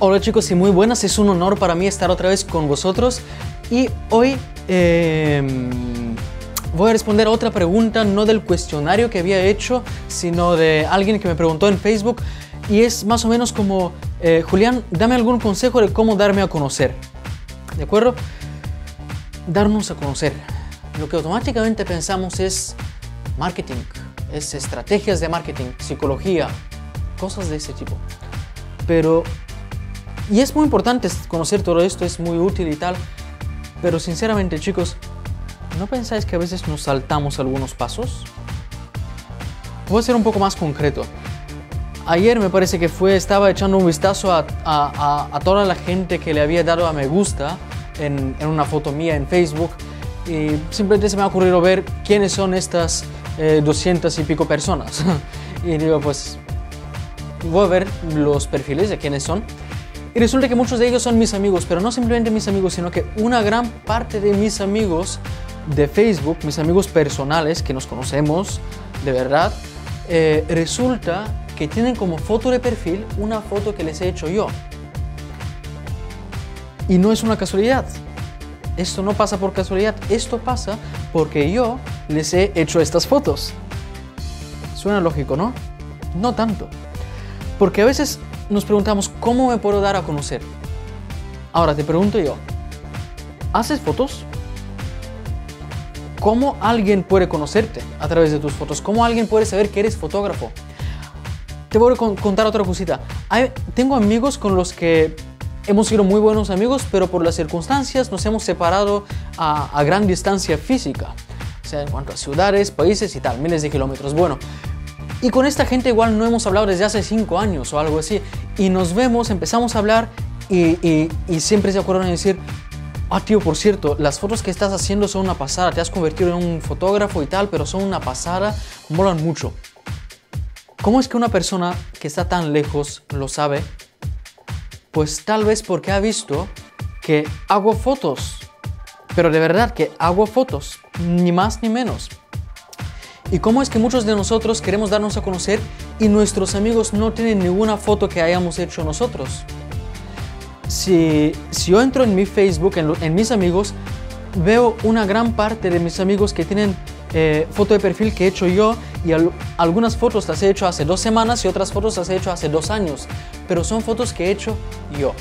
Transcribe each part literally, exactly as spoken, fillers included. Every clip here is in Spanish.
Hola chicos y muy buenas, es un honor para mí estar otra vez con vosotros y hoy eh, voy a responder a otra pregunta, no del cuestionario que había hecho, sino de alguien que me preguntó en Facebook y es más o menos como, eh, Julián, dame algún consejo de cómo darme a conocer, ¿de acuerdo? Darnos a conocer. Lo que automáticamente pensamos es marketing, es estrategias de marketing, psicología, cosas de ese tipo. Pero, y es muy importante conocer todo esto, es muy útil y tal, pero sinceramente chicos, ¿no pensáis que a veces nos saltamos algunos pasos? Voy a ser un poco más concreto. Ayer me parece que fue, estaba echando un vistazo a, a, a, a toda la gente que le había dado a me gusta en, en una foto mía en Facebook y simplemente se me ha ocurrido ver quiénes son estas eh, doscientas y pico personas. Y digo, pues voy a ver los perfiles de quiénes son. Y resulta que muchos de ellos son mis amigos, pero no simplemente mis amigos, sino que una gran parte de mis amigos de Facebook, mis amigos personales que nos conocemos de verdad, eh, resulta que tienen como foto de perfil una foto que les he hecho yo. Y no es una casualidad. Esto no pasa por casualidad, esto pasa porque yo les he hecho estas fotos. Suena lógico, ¿no? No tanto. Porque a veces nos preguntamos, ¿cómo me puedo dar a conocer? Ahora te pregunto yo, ¿haces fotos? ¿Cómo alguien puede conocerte a través de tus fotos? ¿Cómo alguien puede saber que eres fotógrafo? Te voy a contar otra cosita. Hay, tengo amigos con los que hemos sido muy buenos amigos, pero por las circunstancias nos hemos separado a, a gran distancia física. O sea, en cuanto a ciudades, países y tal, miles de kilómetros. Bueno, y con esta gente igual no hemos hablado desde hace cinco años o algo así. Y nos vemos, empezamos a hablar y, y, y siempre se acuerdan de decir, ah, tío, por cierto, las fotos que estás haciendo son una pasada, te has convertido en un fotógrafo y tal, pero son una pasada, molan mucho. ¿Cómo es que una persona que está tan lejos lo sabe? Pues tal vez porque ha visto que hago fotos, pero de verdad que hago fotos, ni más ni menos. ¿Y cómo es que muchos de nosotros queremos darnos a conocer y nuestros amigos no tienen ninguna foto que hayamos hecho nosotros? Si, si yo entro en mi Facebook, en, en mis amigos, veo una gran parte de mis amigos que tienen eh, foto de perfil que he hecho yo y al, algunas fotos las he hecho hace dos semanas y otras fotos las he hecho hace dos años, pero son fotos que he hecho yo.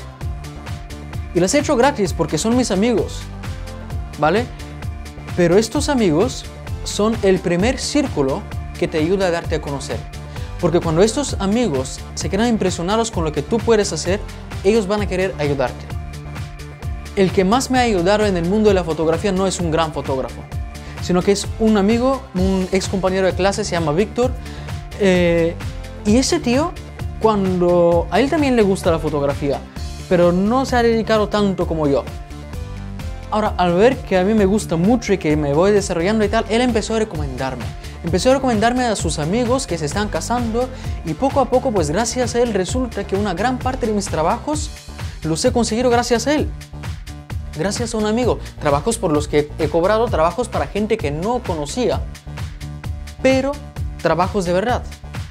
Y las he hecho gratis porque son mis amigos, ¿vale? Pero estos amigos son el primer círculo que te ayuda a darte a conocer. Porque cuando estos amigos se quedan impresionados con lo que tú puedes hacer, ellos van a querer ayudarte. El que más me ha ayudado en el mundo de la fotografía no es un gran fotógrafo, sino que es un amigo, un ex compañero de clase, se llama Víctor. Eh, y ese tío, cuando a él también le gusta la fotografía, pero no se ha dedicado tanto como yo. Ahora, al ver que a mí me gusta mucho y que me voy desarrollando y tal, él empezó a recomendarme. Empezó a recomendarme a sus amigos que se están casando y poco a poco, pues gracias a él, resulta que una gran parte de mis trabajos los he conseguido gracias a él. Gracias a un amigo. Trabajos por los que he cobrado, trabajos para gente que no conocía, pero trabajos de verdad.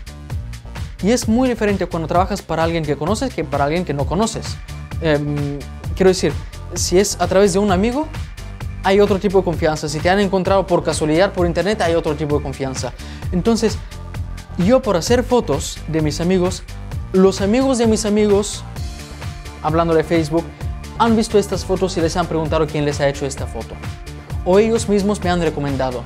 Y es muy diferente cuando trabajas para alguien que conoces que para alguien que no conoces. Eh, quiero decir, si es a través de un amigo, hay otro tipo de confianza. Si te han encontrado por casualidad por internet, hay otro tipo de confianza. Entonces, yo por hacer fotos de mis amigos, los amigos de mis amigos, hablando de Facebook, han visto estas fotos y les han preguntado quién les ha hecho esta foto. O ellos mismos me han recomendado.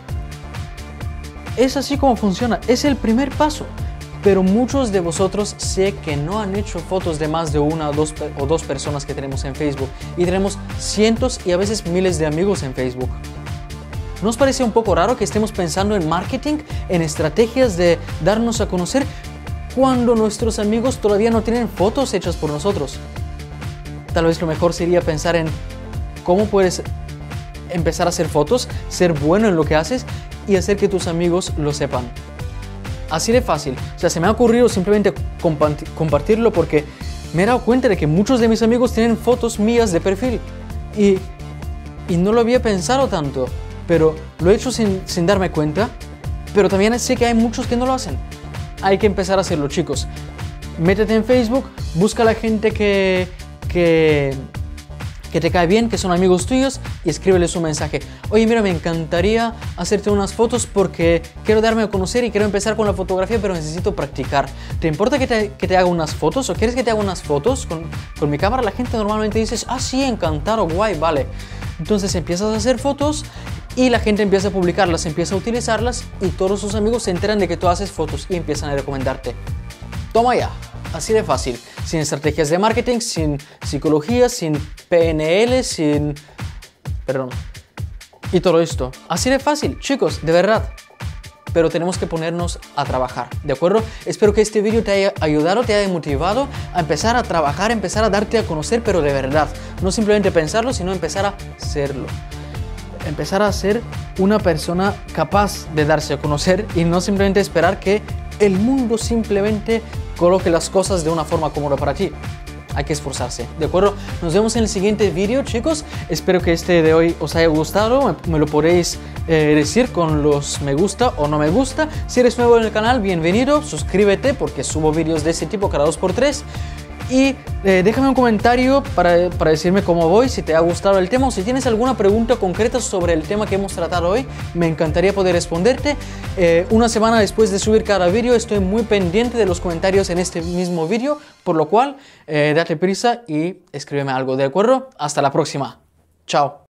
Es así como funciona, es el primer paso. Pero muchos de vosotros sé que no han hecho fotos de más de una o dos, o dos personas que tenemos en Facebook. Y tenemos cientos y a veces miles de amigos en Facebook. ¿No os parece un poco raro que estemos pensando en marketing, en estrategias de darnos a conocer, cuando nuestros amigos todavía no tienen fotos hechas por nosotros? Tal vez lo mejor sería pensar en cómo puedes empezar a hacer fotos, ser bueno en lo que haces y hacer que tus amigos lo sepan. Así de fácil. O sea, se me ha ocurrido simplemente compartirlo porque me he dado cuenta de que muchos de mis amigos tienen fotos mías de perfil. Y, y no lo había pensado tanto, pero lo he hecho sin, sin darme cuenta. Pero también sé que hay muchos que no lo hacen. Hay que empezar a hacerlo, chicos. métete en Facebook, busca a la gente que, que, que te cae bien, que son amigos tuyos, y escríbeles un mensaje. Oye, mira, me encantaría hacerte unas fotos porque quiero darme a conocer y quiero empezar con la fotografía, pero necesito practicar. ¿Te importa que te, que te haga unas fotos? ¿O quieres que te haga unas fotos con, con mi cámara? La gente normalmente dice, ah, sí, encantado, guay, vale. Entonces empiezas a hacer fotos y la gente empieza a publicarlas, empieza a utilizarlas, y todos sus amigos se enteran de que tú haces fotos y empiezan a recomendarte. Toma ya, así de fácil, sin estrategias de marketing, sin psicología, sin P N L, sin... perdón. Y todo esto, así de fácil, chicos, de verdad. Pero tenemos que ponernos a trabajar, ¿de acuerdo? Espero que este vídeo te haya ayudado, te haya motivado a empezar a trabajar, a empezar a darte a conocer, pero de verdad. No simplemente pensarlo, sino empezar a serlo. Empezar a ser una persona capaz de darse a conocer y no simplemente esperar que el mundo simplemente coloque las cosas de una forma cómoda para ti. Hay que esforzarse, ¿de acuerdo? Nos vemos en el siguiente vídeo, chicos. Espero que este de hoy os haya gustado. Me, me lo podéis eh, decir con los me gusta o no me gusta. Si eres nuevo en el canal, bienvenido. Suscríbete porque subo vídeos de ese tipo cada dos por tres. Y eh, déjame un comentario para, para decirme cómo voy, si te ha gustado el tema o si tienes alguna pregunta concreta sobre el tema que hemos tratado hoy. Me encantaría poder responderte. Eh, una semana después de subir cada vídeo estoy muy pendiente de los comentarios en este mismo vídeo, por lo cual eh, date prisa y escríbeme algo, ¿de acuerdo? Hasta la próxima. Chao.